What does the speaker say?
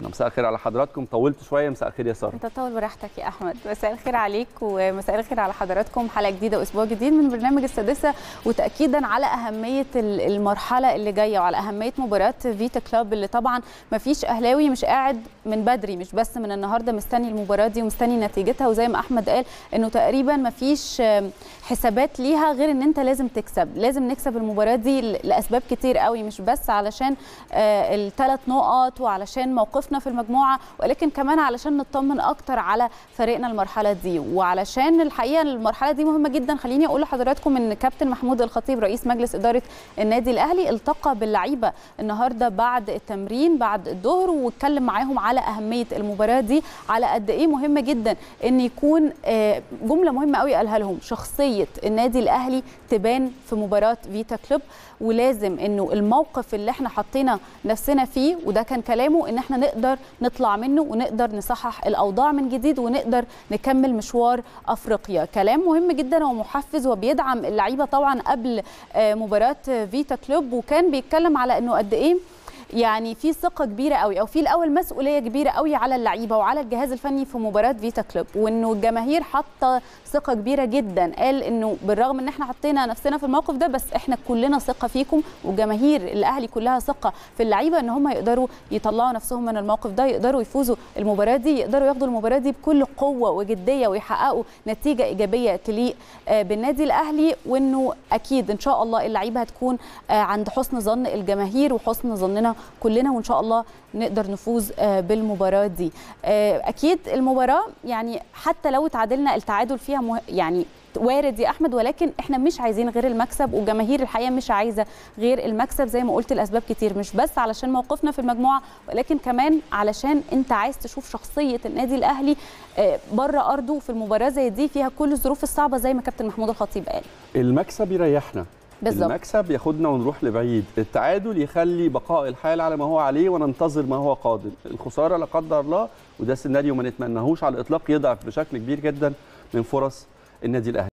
نورتونا. مساء الخير على حضراتكم. طولت شويه. مساء الخير يا ساره. انت طول براحتك يا احمد. مساء الخير عليك ومساء الخير على حضراتكم. حلقه جديده واسبوع جديد من برنامج السادسه، وتاكيدا على اهميه المرحله اللي جايه وعلى اهميه مباراه فيتا كلوب اللي طبعا ما فيش اهلاوي مش قاعد من بدري، مش بس من النهارده مستني المباراه دي ومستني نتيجتها. وزي ما احمد قال انه تقريبا ما فيش حسابات ليها غير ان انت لازم تكسب، لازم نكسب المباراه دي لاسباب كتير قوي، مش بس علشان الثلاث نقط وعلشان موقفنا في المجموعه، ولكن كمان علشان نطمن اكتر على فريقنا المرحله دي، وعلشان الحقيقه المرحله دي مهمه جدا. خليني اقول لحضراتكم ان كابتن محمود الخطيب رئيس مجلس اداره النادي الاهلي التقى باللعيبه النهارده بعد التمرين بعد الظهر، واتكلم معاهم على اهميه المباراه دي، على قد ايه مهمه جدا ان يكون جمله مهمه قوي قالها لهم: شخصيه النادي الاهلي تبان في مباراه فيتا كلوب، ولازم انه الموقف اللي احنا حطينا نفسنا فيه، وده كان كلامه، ان احنا نقدر نطلع منه ونقدر نصحح الاوضاع من جديد ونقدر نكمل مشوار افريقيا. كلام مهم جدا ومحفز وبيدعم اللعيبه طبعا قبل مباراه فيتا كلوب، وكان بيتكلم على انه قد ايه يعني في ثقه كبيره قوي، او في الاول مسؤوليه كبيره قوي على اللعيبه وعلى الجهاز الفني في مباراه فيتا كلوب، وانه الجماهير حاطه ثقه كبيره جدا. قال انه بالرغم ان احنا حطينا نفسنا في الموقف ده، بس احنا كلنا ثقه فيكم، وجماهير الاهلي كلها ثقه في اللعيبه ان هم يقدروا يطلعوا نفسهم من الموقف ده، يقدروا يفوزوا المباراه دي، يقدروا ياخدوا المباراه دي بكل قوه وجديه ويحققوا نتيجه ايجابيه تليق بالنادي الاهلي، وانه اكيد ان شاء الله اللعيبه هتكون عند حسن ظن الجماهير وحسن ظننا كلنا، وان شاء الله نقدر نفوز بالمباراه دي. اكيد المباراه يعني حتى لو تعادلنا التعادل فيها يعني وارد يا احمد، ولكن احنا مش عايزين غير المكسب، وجماهير الحقيقه مش عايزه غير المكسب زي ما قلت لاسباب كتير، مش بس علشان موقفنا في المجموعه، ولكن كمان علشان انت عايز تشوف شخصيه النادي الاهلي بره ارضه في المباراه زي دي فيها كل الظروف الصعبه زي ما كابتن محمود الخطيب قال. المكسب يريحنا بالظبط. المكسب ياخدنا ونروح لبعيد، التعادل يخلي بقاء الحال على ما هو عليه وننتظر ما هو قادم، الخساره لا قدر الله وده سيناريو ما نتمناهوش على الاطلاق يضعف بشكل كبير جدا من فرص النادي الاهلي.